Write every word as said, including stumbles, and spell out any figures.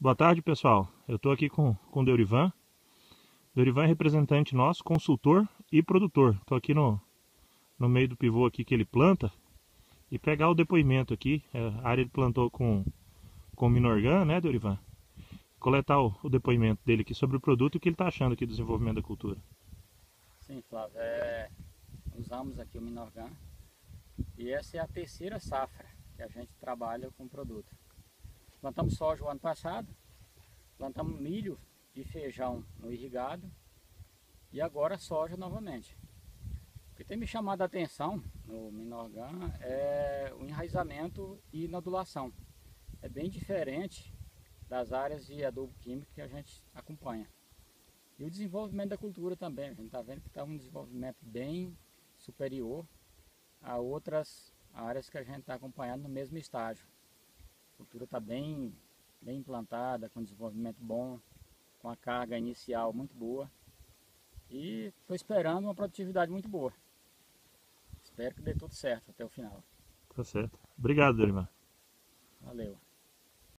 Boa tarde, pessoal. Eu estou aqui com, com o Deurivan. Deurivan é representante nosso, consultor e produtor. Estou aqui no, no meio do pivô aqui que ele planta e pegar o depoimento aqui. É, a área ele plantou com, com Minorgan, né, Deurivan? Coletar o, o depoimento dele aqui sobre o produto e o que ele está achando aqui do desenvolvimento da cultura. Sim, Flávio, é, usamos aqui o Minorgan e essa é a terceira safra que a gente trabalha com o produto. Plantamos soja o ano passado, plantamos milho e feijão no irrigado e agora soja novamente. O que tem me chamado a atenção no Minorgan é o enraizamento e nodulação. É bem diferente das áreas de adubo químico que a gente acompanha. E o desenvolvimento da cultura também, a gente está vendo que está um desenvolvimento bem superior a outras áreas que a gente está acompanhando no mesmo estágio. A cultura está bem, bem implantada, com desenvolvimento bom, com a carga inicial muito boa. E estou esperando uma produtividade muito boa. Espero que dê tudo certo até o final. Tá certo. Obrigado, Deurivan. Valeu.